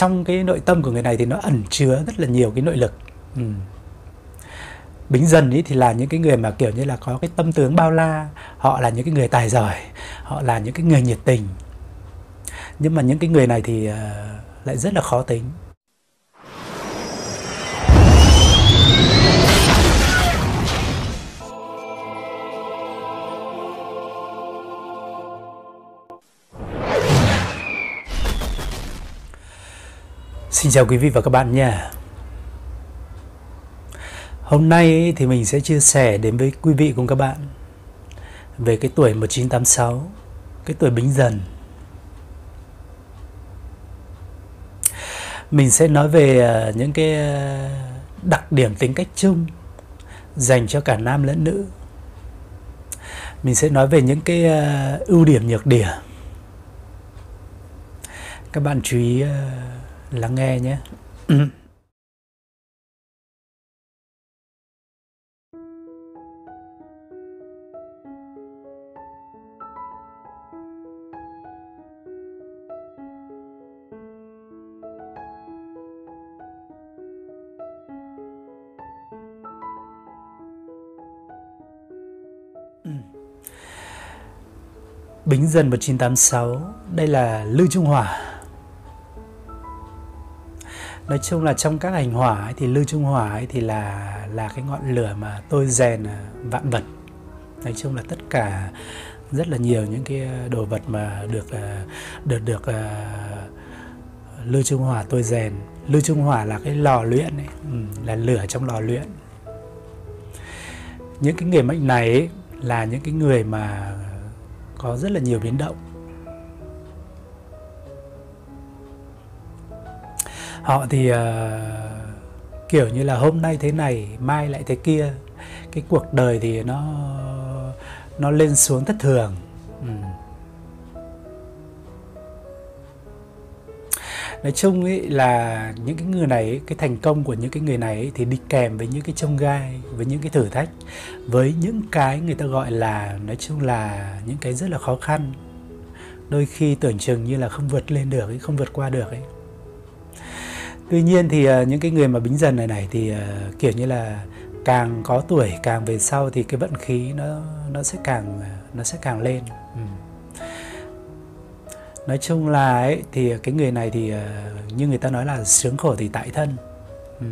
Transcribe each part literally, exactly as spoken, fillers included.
trong cái nội tâm của người này thì nó ẩn chứa rất là nhiều cái nội lực. ừ. Bính Dần ý thì là những cái người mà kiểu như là có cái tâm tướng bao la, họ là những cái người tài giỏi, họ là những cái người nhiệt tình. Nhưng mà những cái người này thì uh, lại rất là khó tính. Xin chào quý vị và các bạn nha. Hôm nay thì mình sẽ chia sẻ đến với quý vị cùng các bạn về cái tuổi một chín tám sáu, cái tuổi Bính Dần. Mình sẽ nói về những cái đặc điểm tính cách chung dành cho cả nam lẫn nữ. Mình sẽ nói về những cái ưu điểm nhược điểm. Các bạn chú ý lắng nghe nhé. Bính Dần một chín tám sáu, đây là Lưu Trung Hỏa. Nói chung là trong các hành hỏa ấy, thì Lưu Trung Hỏa ấy thì là là cái ngọn lửa mà tôi rèn vạn vật. Nói chung là tất cả rất là nhiều những cái đồ vật mà được được được uh, Lưu Trung Hỏa tôi rèn. Lưu Trung Hỏa là cái lò luyện ấy, ừ, là lửa trong lò luyện. Những cái người mệnh này ấy, là những cái người mà có rất là nhiều biến động. Họ thì uh, kiểu như là hôm nay thế này, mai lại thế kia. Cái cuộc đời thì nó nó lên xuống thất thường. ừ. Nói chung ấy là những cái người này, cái thành công của những cái người này ấy, thì đi kèm với những cái chông gai, với những cái thử thách, với những cái người ta gọi là, nói chung là những cái rất là khó khăn. Đôi khi tưởng chừng như là không vượt lên được ấy, không vượt qua được ấy. Tuy nhiên thì uh, những cái người mà Bính Dần này này thì uh, kiểu như là càng có tuổi, càng về sau thì cái vận khí nó nó sẽ càng nó sẽ càng lên. ừ. Nói chung là ấy, thì cái người này thì uh, như người ta nói là sướng khổ thì tại thân. ừ.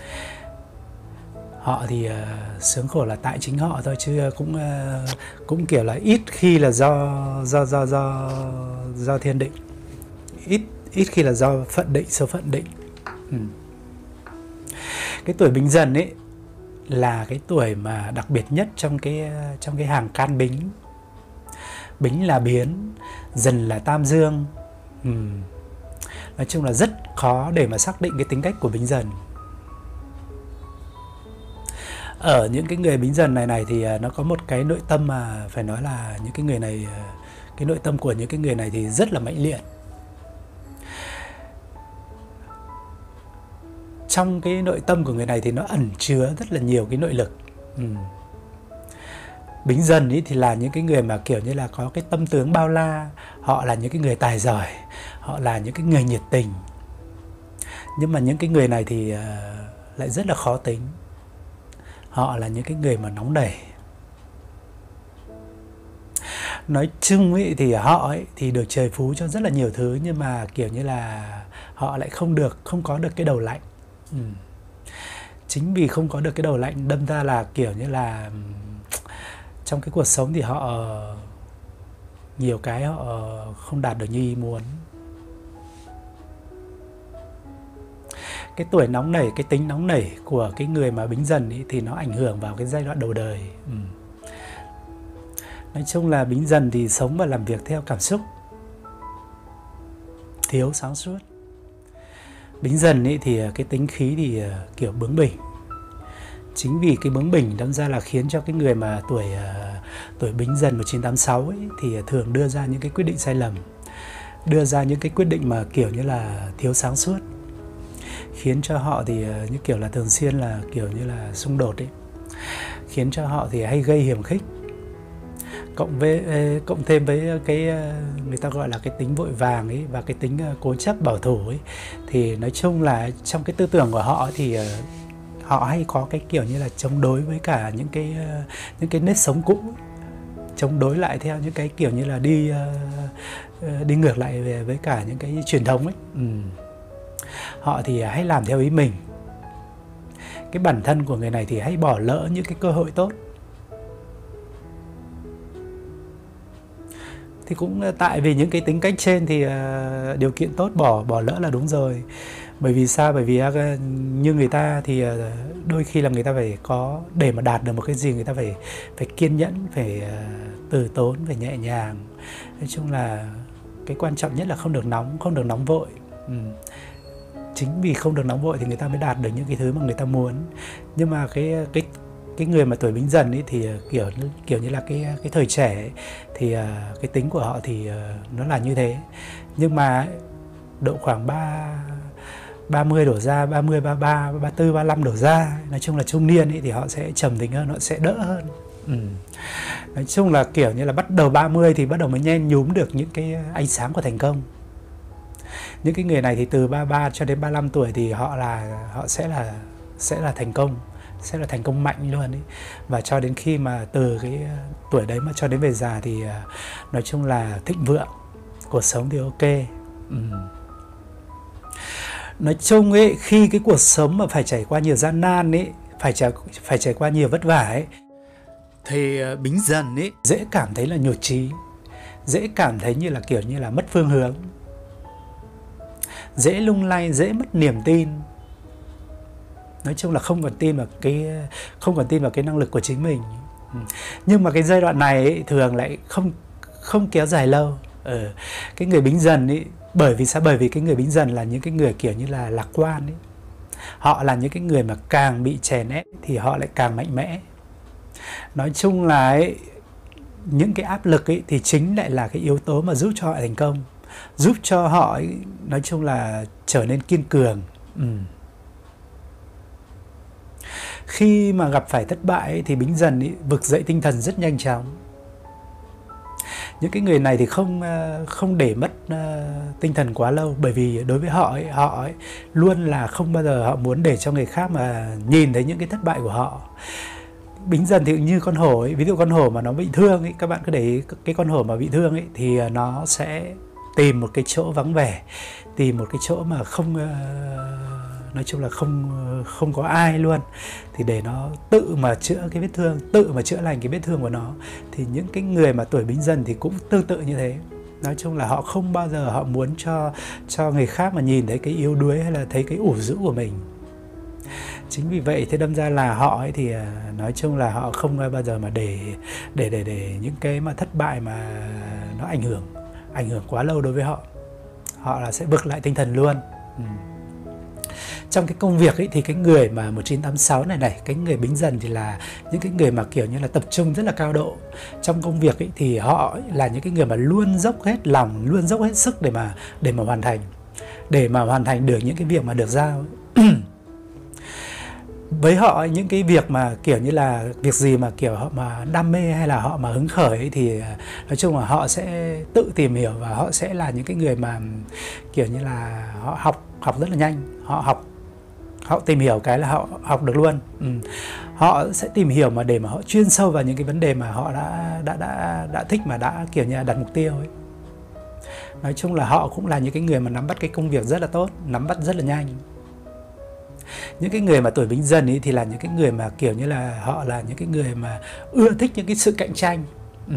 Họ thì uh, sướng khổ là tại chính họ thôi, chứ cũng uh, cũng kiểu là ít khi là do do do do do thiên định, ít ít khi là do phận định, số phận định. ừ. Cái tuổi Bính Dần ấy là cái tuổi mà đặc biệt nhất trong cái trong cái hàng can Bính. Bính là biến, Dần là tam dương. ừ. Nói chung là rất khó để mà xác định cái tính cách của Bính Dần. Ở những cái người Bính Dần này này thì nó có một cái nội tâm mà phải nói là những cái người này, cái nội tâm của những cái người này thì rất là mãnh liệt. Trong cái nội tâm của người này thì nó ẩn chứa rất là nhiều cái nội lực. ừ. Bính Dần ý thì là những cái người mà kiểu như là có cái tâm tướng bao la, họ là những cái người tài giỏi, họ là những cái người nhiệt tình. Nhưng mà những cái người này thì uh, lại rất là khó tính. Họ là những cái người mà nóng nảy. Nói chung ý, thì họ ấy, thì được trời phú cho rất là nhiều thứ, nhưng mà kiểu như là họ lại không được, không có được cái đầu lạnh. ừ. Chính vì không có được cái đầu lạnh đâm ra là kiểu như là trong cái cuộc sống thì họ nhiều cái họ không đạt được như ý muốn. Cái tuổi nóng nảy, cái tính nóng nảy của cái người mà Bính Dần ý, thì nó ảnh hưởng vào cái giai đoạn đầu đời. ừ. Nói chung là Bính Dần thì sống và làm việc theo cảm xúc, thiếu sáng suốt. Bính Dần ý thì cái tính khí thì kiểu bướng bỉnh. Chính vì cái bướng bỉnh đâm ra là khiến cho cái người mà tuổi uh, tuổi Bính Dần một chín tám sáu ấy, thì thường đưa ra những cái quyết định sai lầm, đưa ra những cái quyết định mà kiểu như là thiếu sáng suốt, khiến cho họ thì uh, như kiểu là thường xuyên là kiểu như là xung đột ấy, khiến cho họ thì hay gây hiềm khích. cộng với cộng thêm với cái người ta gọi là cái tính vội vàng ấy và cái tính cố chấp bảo thủ ấy, thì nói chung là trong cái tư tưởng của họ thì họ hay có cái kiểu như là chống đối với cả những cái những cái nếp sống cũ, chống đối lại theo những cái kiểu như là đi đi ngược lại về với cả những cái truyền thống ấy. Ừ. Họ thì hay làm theo ý mình. Cái bản thân của người này thì hay bỏ lỡ những cái cơ hội tốt. Thì cũng tại vì những cái tính cách trên thì uh, điều kiện tốt bỏ bỏ lỡ là đúng rồi. Bởi vì sao? Bởi vì uh, như người ta thì uh, đôi khi là người ta phải có, để mà đạt được một cái gì người ta phải phải kiên nhẫn, phải uh, từ tốn, phải nhẹ nhàng. Nói chung là cái quan trọng nhất là không được nóng, không được nóng vội. Ừ. Chính vì không được nóng vội thì người ta mới đạt được những cái thứ mà người ta muốn. Nhưng mà cái cái cái người mà tuổi Bính Dần ấy thì kiểu kiểu như là cái cái thời trẻ ấy, thì uh, cái tính của họ thì uh, nó là như thế. Nhưng mà độ khoảng ba ba mươi đổ ra, ba mươi, ba mươi ba, ba mươi tư, ba mươi lăm đổ ra, nói chung là trung niên ấy thì họ sẽ trầm tính hơn, họ sẽ đỡ hơn. Ừ. Nói chung là kiểu như là bắt đầu ba mươi thì bắt đầu mới nhen nhúm được những cái ánh sáng của thành công. Những cái người này thì từ ba mươi ba cho đến ba mươi lăm tuổi thì họ là họ sẽ là sẽ là thành công, sẽ là thành công mạnh luôn ấy. Và cho đến khi mà từ cái tuổi đấy mà cho đến về già thì nói chung là thịnh vượng, cuộc sống thì ok. Ừ. Nói chung ấy, khi cái cuộc sống mà phải trải qua nhiều gian nan ấy, phải trải phải trải qua nhiều vất vả ấy, thì Bính Dần ấy dễ cảm thấy là nhụt chí, dễ cảm thấy như là kiểu như là mất phương hướng, dễ lung lay, dễ mất niềm tin. Nói chung là không còn tin vào cái không còn tin vào cái năng lực của chính mình. Ừ. Nhưng mà cái giai đoạn này ấy, thường lại không không kéo dài lâu. Ừ. Cái người Bính Dần ấy, bởi vì sao? Bởi vì cái người Bính Dần là những cái người kiểu như là lạc quan ấy. Họ là những cái người mà càng bị chèn ép thì họ lại càng mạnh mẽ. Nói chung là ấy, những cái áp lực ấy thì chính lại là cái yếu tố mà giúp cho họ thành công, giúp cho họ ấy, nói chung là trở nên kiên cường. Ừ. Khi mà gặp phải thất bại ấy, thì Bính Dần ấy, vực dậy tinh thần rất nhanh chóng. Những cái người này thì không không để mất uh, tinh thần quá lâu, bởi vì đối với họ ấy, họ ấy, luôn là không bao giờ họ muốn để cho người khác mà nhìn thấy những cái thất bại của họ. Bính Dần thì như con hổ ấy, ví dụ con hổ mà nó bị thương ấy, các bạn cứ để ý cái con hổ mà bị thương ấy thì nó sẽ tìm một cái chỗ vắng vẻ, tìm một cái chỗ mà không uh, nói chung là không không có ai luôn, thì để nó tự mà chữa cái vết thương, tự mà chữa lành cái vết thương của nó. Thì những cái người mà tuổi Bính Dần thì cũng tương tự như thế. Nói chung là họ không bao giờ họ muốn cho cho người khác mà nhìn thấy cái yếu đuối hay là thấy cái ủ rũ của mình. Chính vì vậy thế đâm ra là họ ấy thì nói chung là họ không bao giờ mà để để để để những cái mà thất bại mà nó ảnh hưởng ảnh hưởng quá lâu đối với họ. Họ là sẽ vực lại tinh thần luôn. Ừ. Trong cái công việc ấy thì cái người mà một chín tám sáu này này, cái người Bính Dần thì là những cái người mà kiểu như là tập trung rất là cao độ. Trong công việc ấy thì họ là những cái người mà luôn dốc hết lòng, luôn dốc hết sức để mà để mà hoàn thành, để mà hoàn thành được những cái việc mà được giao. Với họ những cái việc mà kiểu như là việc gì mà kiểu họ mà đam mê hay là họ mà hứng khởi ấy, thì nói chung là họ sẽ tự tìm hiểu và họ sẽ là những cái người mà kiểu như là họ học học rất là nhanh, họ học họ tìm hiểu cái là họ học được luôn. Ừ. Họ sẽ tìm hiểu mà để mà họ chuyên sâu vào những cái vấn đề mà họ đã đã đã đã thích, mà đã kiểu như là đặt mục tiêu ấy. Nói chung là họ cũng là những cái người mà nắm bắt cái công việc rất là tốt, nắm bắt rất là nhanh. Những cái người mà tuổi Bính Dần ấy thì là những cái người mà kiểu như là họ là những cái người mà ưa thích những cái sự cạnh tranh. Ừ.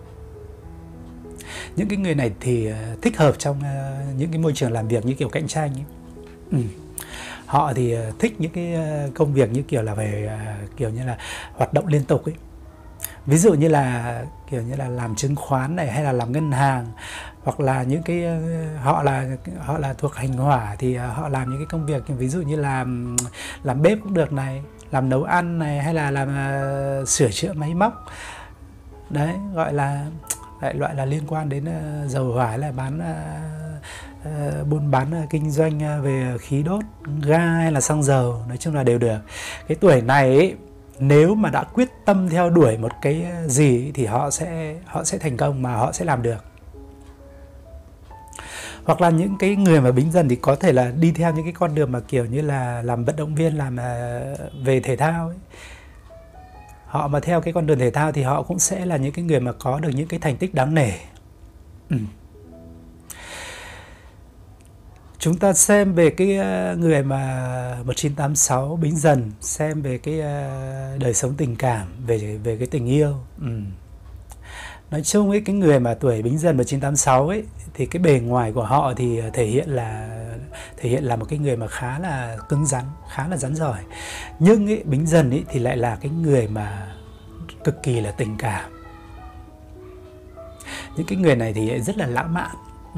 Những cái người này thì thích hợp trong uh, những cái môi trường làm việc như kiểu cạnh tranh ấy. Ừ. Họ thì uh, thích những cái uh, công việc như kiểu là về uh, kiểu như là hoạt động liên tục ấy. Ví dụ như là kiểu như là làm chứng khoán này, hay là làm ngân hàng, hoặc là những cái họ là họ là thuộc hành hỏa thì họ làm những cái công việc ví dụ như là làm bếp cũng được này, làm nấu ăn này, hay là làm uh, sửa chữa máy móc. Đấy, gọi là lại loại là liên quan đến uh, dầu hỏa, là bán uh, uh, buôn bán uh, kinh doanh uh, về khí đốt, ga hay là xăng dầu, nói chung là đều được. Cái tuổi này ấy, nếu mà đã quyết tâm theo đuổi một cái gì thì họ sẽ họ sẽ thành công, mà họ sẽ làm được. Hoặc là những cái người mà Bính Dần thì có thể là đi theo những cái con đường mà kiểu như là làm vận động viên, làm về thể thao ấy. Họ mà theo cái con đường thể thao thì họ cũng sẽ là những cái người mà có được những cái thành tích đáng nể. Ừ. Chúng ta xem về cái người mà một chín tám sáu Bính Dần, xem về cái đời sống tình cảm, về về cái tình yêu. Ừ. Nói chung ấy, cái người mà tuổi Bính Dần một chín tám sáu ấy thì cái bề ngoài của họ thì thể hiện là thể hiện là một cái người mà khá là cứng rắn, khá là rắn rỏi. Nhưng ấy, Bính Dần ấy thì lại là cái người mà cực kỳ là tình cảm. Những cái người này thì rất là lãng mạn. Ừ.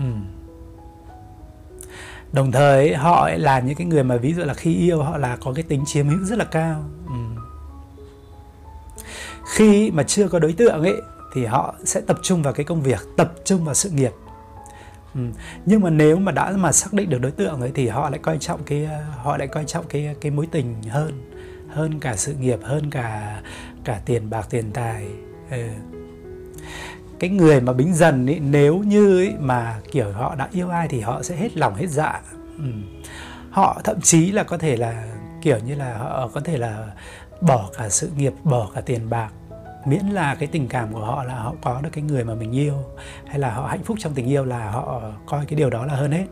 Đồng thời ấy, họ ấy là những cái người mà ví dụ là khi yêu họ là có cái tính chiếm hữu rất là cao. Ừ. Khi mà chưa có đối tượng ấy thì họ sẽ tập trung vào cái công việc, tập trung vào sự nghiệp. Ừ. Nhưng mà nếu mà đã mà xác định được đối tượng ấy thì họ lại coi trọng cái họ lại coi trọng cái cái mối tình hơn hơn cả sự nghiệp, hơn cả cả tiền bạc tiền tài. Ừ. Cái người mà Bính Dần ấy, nếu như ấy mà kiểu họ đã yêu ai thì họ sẽ hết lòng hết dạ. Ừ. Họ thậm chí là có thể là kiểu như là họ có thể là bỏ cả sự nghiệp, bỏ cả tiền bạc, miễn là cái tình cảm của họ là họ có được cái người mà mình yêu, hay là họ hạnh phúc trong tình yêu, là họ coi cái điều đó là hơn hết.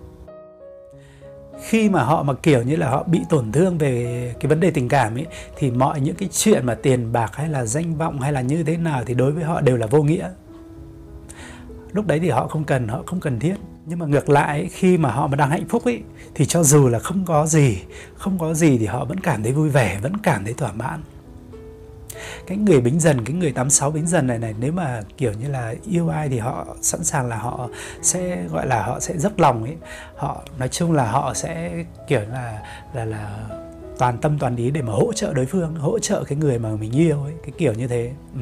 Khi mà họ mà kiểu như là họ bị tổn thương về cái vấn đề tình cảm ấy thì mọi những cái chuyện mà tiền bạc hay là danh vọng hay là như thế nào thì đối với họ đều là vô nghĩa. Lúc đấy thì họ không cần, họ không cần thiết. Nhưng mà ngược lại ấy, khi mà họ mà đang hạnh phúc ấy thì cho dù là không có gì, không có gì thì họ vẫn cảm thấy vui vẻ, vẫn cảm thấy thỏa mãn. Cái người Bính Dần, cái người tám sáu Bính Dần này này, nếu mà kiểu như là yêu ai thì họ sẵn sàng là họ sẽ gọi là họ sẽ dốc lòng ấy. Họ nói chung là họ sẽ kiểu là là là toàn tâm toàn ý để mà hỗ trợ đối phương, hỗ trợ cái người mà mình yêu ấy, cái kiểu như thế. Ừ.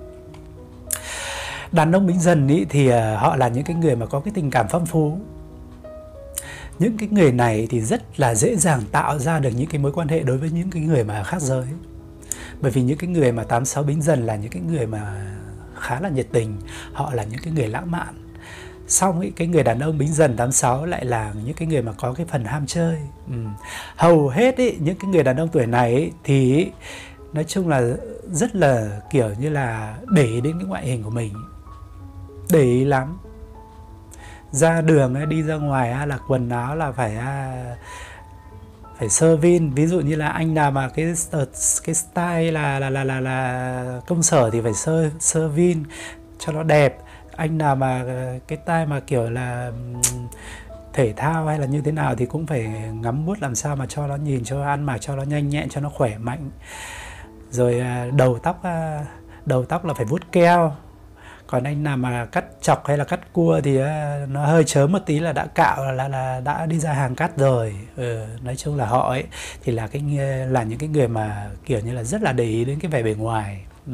Đàn ông Bính Dần ý thì họ là những cái người mà có cái tình cảm phong phú. Những cái người này thì rất là dễ dàng tạo ra được những cái mối quan hệ đối với những cái người mà khác giới. Bởi vì những cái người mà tám sáu Bính Dần là những cái người mà khá là nhiệt tình, họ là những cái người lãng mạn. Xong ý, cái người đàn ông Bính Dần tám sáu lại là những cái người mà có cái phần ham chơi. Ừ. Hầu hết ý, những cái người đàn ông tuổi này ý, thì nói chung là rất là kiểu như là để ý đến cái ngoại hình của mình, để ý lắm. Ra đường đi ra ngoài là quần áo là phải phải sơ vin. Ví dụ như là anh nào mà cái cái style là là là là, là công sở thì phải sơ sơ vin cho nó đẹp. Anh nào mà cái style mà kiểu là thể thao hay là như thế nào thì cũng phải ngắm vuốt làm sao mà cho nó nhìn cho ăn mặc cho nó nhanh nhẹn, cho nó khỏe mạnh. Rồi đầu tóc đầu tóc là phải vuốt keo. Còn anh nào mà cắt chọc hay là cắt cua thì nó hơi chớm một tí là đã cạo, là là đã đi ra hàng cắt rồi. Ừ, nói chung là họ ấy thì là cái là những cái người mà kiểu như là rất là để ý đến cái vẻ bề ngoài. Ừ.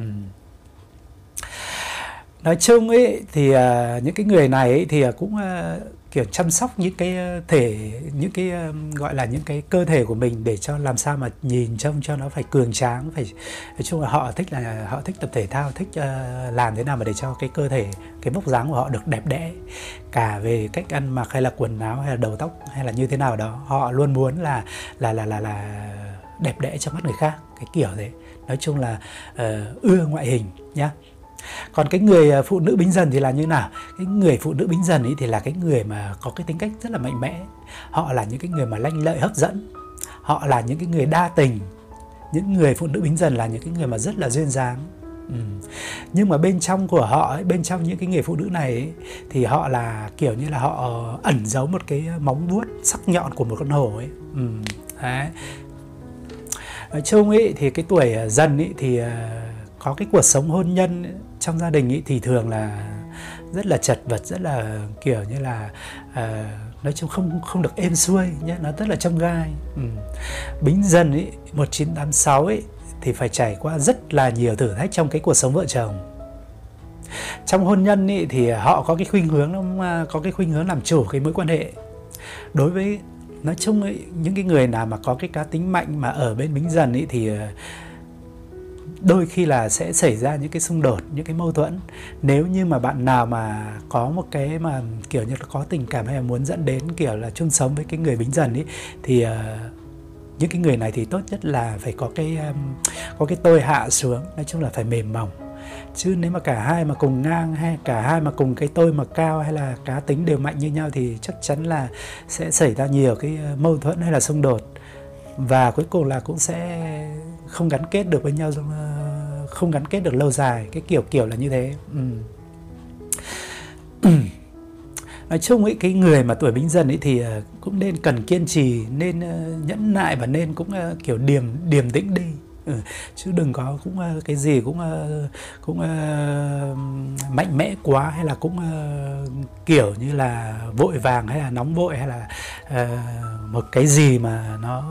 Nói chung ấy thì uh, những cái người này ấy thì cũng uh, kiểu chăm sóc những cái thể, những cái uh, gọi là những cái cơ thể của mình để cho làm sao mà nhìn trông cho nó phải cường tráng, phải nói chung là họ thích là họ thích tập thể thao, thích uh, làm thế nào mà để cho cái cơ thể, cái vóc dáng của họ được đẹp đẽ, cả về cách ăn mặc hay là quần áo hay là đầu tóc hay là như thế nào đó, họ luôn muốn là là là là là đẹp đẽ trong mắt người khác, cái kiểu thế. Nói chung là uh, ưa ngoại hình nhá. Còn cái người phụ nữ Bính Dần thì là như nào? Cái người phụ nữ Bính Dần ấy thì là cái người mà có cái tính cách rất là mạnh mẽ. Họ là những cái người mà lanh lợi hấp dẫn. Họ là những cái người đa tình. Những người phụ nữ Bính Dần là những cái người mà rất là duyên dáng. Ừ. Nhưng mà bên trong của họ ấy, bên trong những cái người phụ nữ này ấy, thì họ là kiểu như là họ ẩn giấu một cái móng vuốt sắc nhọn của một con hổ ấy. Ừ. Đấy. Nói chung ấy thì cái tuổi Dần ấy thì có cái cuộc sống hôn nhân ấy, trong gia đình ấy thì thường là rất là chật vật, rất là kiểu như là uh, nói chung không không được êm xuôi nhé, nó rất là chông gai. Ừ. Bính Dần ấy một chín tám sáu ấy thì phải trải qua rất là nhiều thử thách trong cái cuộc sống vợ chồng. Trong hôn nhân ấy thì họ có cái khuynh hướng có cái khuynh hướng làm chủ cái mối quan hệ. Đối với nói chung ấy, những cái người nào mà có cái cá tính mạnh mà ở bên Bính Dần ấy thì đôi khi là sẽ xảy ra những cái xung đột, những cái mâu thuẫn. Nếu như mà bạn nào mà có một cái mà kiểu như là có tình cảm hay là muốn dẫn đến kiểu là chung sống với cái người Bính Dần ấy, thì uh, những cái người này thì tốt nhất là phải có cái um, có cái tôi hạ xuống, nói chung là phải mềm mỏng. Chứ nếu mà cả hai mà cùng ngang, hay cả hai mà cùng cái tôi mà cao, hay là cá tính đều mạnh như nhau, thì chắc chắn là sẽ xảy ra nhiều cái mâu thuẫn hay là xung đột, và cuối cùng là cũng sẽ không gắn kết được với nhau, không gắn kết được lâu dài, cái kiểu kiểu là như thế. ừ. Nói chung ấy, cái người mà tuổi Bính Dần ấy thì cũng nên cần kiên trì, nên nhẫn nại, và nên cũng kiểu điềm điềm tĩnh đi. Ừ, chứ đừng có cũng cái gì cũng cũng uh, mạnh mẽ quá, hay là cũng uh, kiểu như là vội vàng, hay là nóng vội, hay là uh, một cái gì mà nó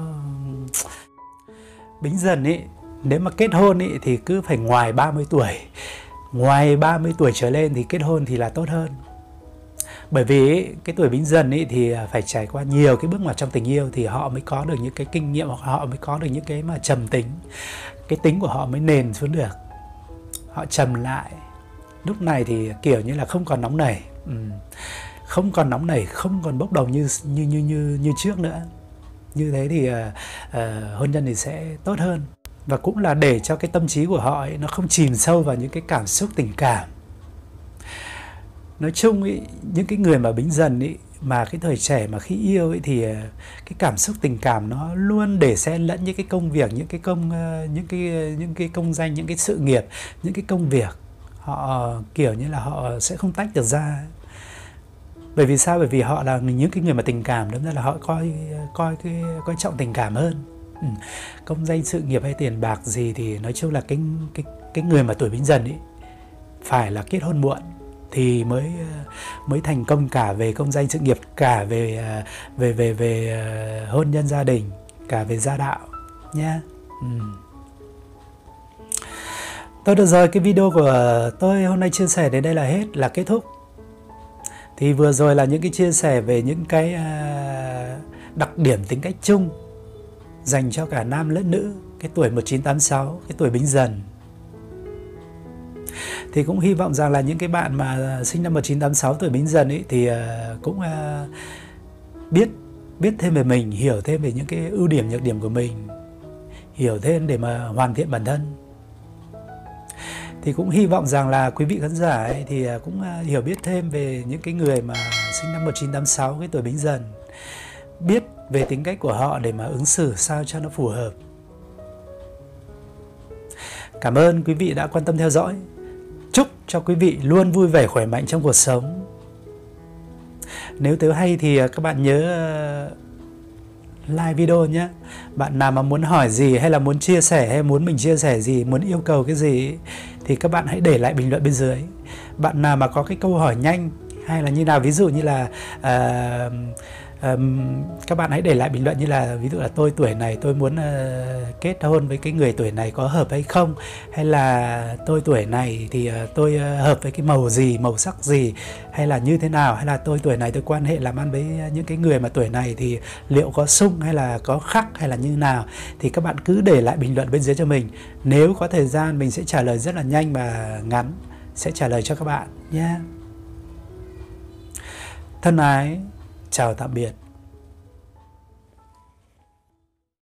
Bính Dần ấy, nếu mà kết hôn ấy thì cứ phải ngoài ba mươi tuổi, ngoài ba mươi tuổi trở lên thì kết hôn thì là tốt hơn. Bởi vì cái tuổi Bính Dần ấy thì phải trải qua nhiều cái bước ngoặt trong tình yêu thì họ mới có được những cái kinh nghiệm, hoặc họ mới có được những cái mà trầm tính, cái tính của họ mới nền xuống được, họ trầm lại. Lúc này thì kiểu như là không còn nóng nảy, ừ. không còn nóng nảy, không còn bốc đồng như như như như như trước nữa. Như thế thì uh, uh, hôn nhân thì sẽ tốt hơn, và cũng là để cho cái tâm trí của họ ấy, nó không chìm sâu vào những cái cảm xúc tình cảm. Nói chung ý, những cái người mà Bính Dần ý, mà cái thời trẻ mà khi yêu ý, thì cái cảm xúc tình cảm nó luôn để xen lẫn những cái công việc, những cái công những cái những cái công danh, những cái sự nghiệp, những cái công việc. Họ kiểu như là họ sẽ không tách được ra. Bởi vì sao? Bởi vì họ là những cái người mà tình cảm, đúng ra là họ coi coi cái coi trọng tình cảm hơn. Ừ. Công danh sự nghiệp hay tiền bạc gì thì nói chung là cái cái cái người mà tuổi Bính Dần ý phải là kết hôn muộn thì mới mới thành công, cả về công danh sự nghiệp, cả về về về về hôn nhân gia đình, cả về gia đạo nhé. Ừ. Thôi được rồi, cái video của tôi hôm nay chia sẻ đến đây là hết, là kết thúc. Thì vừa rồi là những cái chia sẻ về những cái đặc điểm tính cách chung dành cho cả nam lẫn nữ, cái tuổi một chín tám sáu, cái tuổi Bính Dần. Thì cũng hy vọng rằng là những cái bạn mà sinh năm một chín tám sáu tuổi Bính Dần ấy thì cũng biết biết thêm về mình, hiểu thêm về những cái ưu điểm nhược điểm của mình, hiểu thêm để mà hoàn thiện bản thân. Thì cũng hy vọng rằng là quý vị khán giả ấy thì cũng hiểu biết thêm về những cái người mà sinh năm một chín tám sáu, cái tuổi Bính Dần, biết về tính cách của họ để mà ứng xử sao cho nó phù hợp. Cảm ơn quý vị đã quan tâm theo dõi. Chúc cho quý vị luôn vui vẻ, khỏe mạnh trong cuộc sống. Nếu thấy hay thì các bạn nhớ like video nhé. Bạn nào mà muốn hỏi gì, hay là muốn chia sẻ, hay muốn mình chia sẻ gì, muốn yêu cầu cái gì thì các bạn hãy để lại bình luận bên dưới. Bạn nào mà có cái câu hỏi nhanh hay là như nào, ví dụ như là uh, um, các bạn hãy để lại bình luận như là ví dụ là tôi tuổi này tôi muốn uh, kết hôn với cái người tuổi này có hợp hay không, hay là tôi tuổi này thì uh, tôi uh, hợp với cái màu gì, màu sắc gì, hay là như thế nào, hay là tôi tuổi này tôi quan hệ làm ăn với những cái người mà tuổi này thì liệu có xung hay là có khắc hay là như nào, thì các bạn cứ để lại bình luận bên dưới cho mình. Nếu có thời gian mình sẽ trả lời rất là nhanh và ngắn, sẽ trả lời cho các bạn nhé. Thân ái, chào tạm biệt.